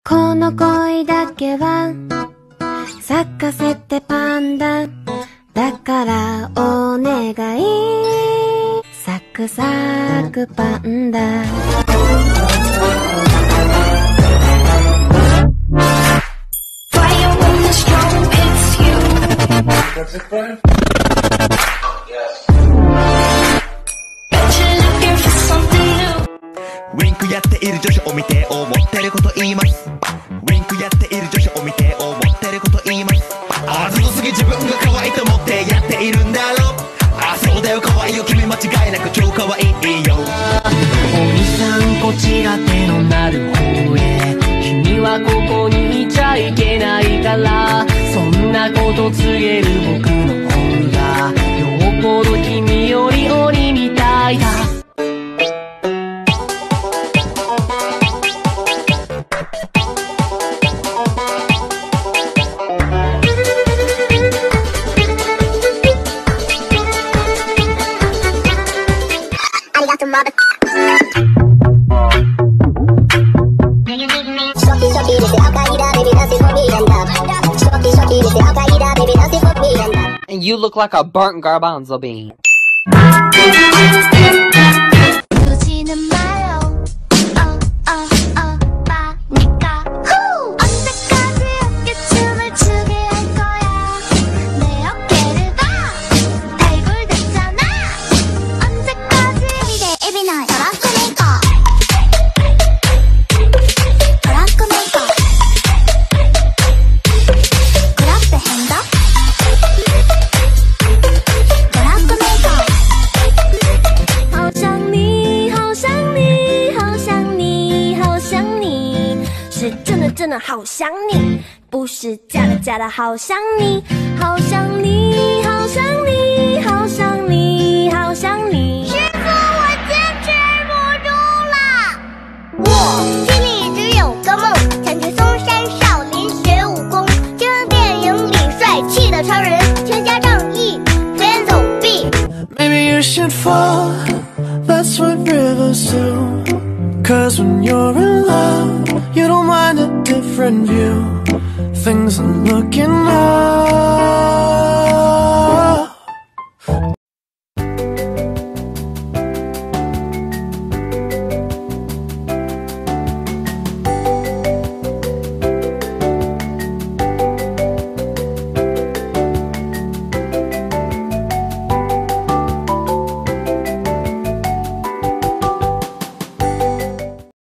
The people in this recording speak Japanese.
この恋だけは咲かせてパンダだからお願いサクサクパンダ That's it, Brian? Yes. ウィンクやっている女子を見て思ってること言います。ウィンクやっている女子を見て思ってること言います。あざとすぎ自分が可愛いと思ってやっているんだろう。あ、そうだよ可愛いよ君間違いなく超可愛いよ。 おみさんこちら手のなる方へ。君はここにいちゃいけないから。そんなこと告げる僕の方がよっぽど君より鬼みたいだ。 And you look like a burnt garbanzo bean. 好想你，不是假的好想你，好想你，好想你，好想你，好想你。师傅，我坚持不住了。我心里只有个梦，想去嵩山少林学武功，就像电影里帅气的超人，全家仗义，飞檐走壁。 Maybe you should fall, that's what rivers do. Cause when you're in love, you don't mind a different view. Things are looking up.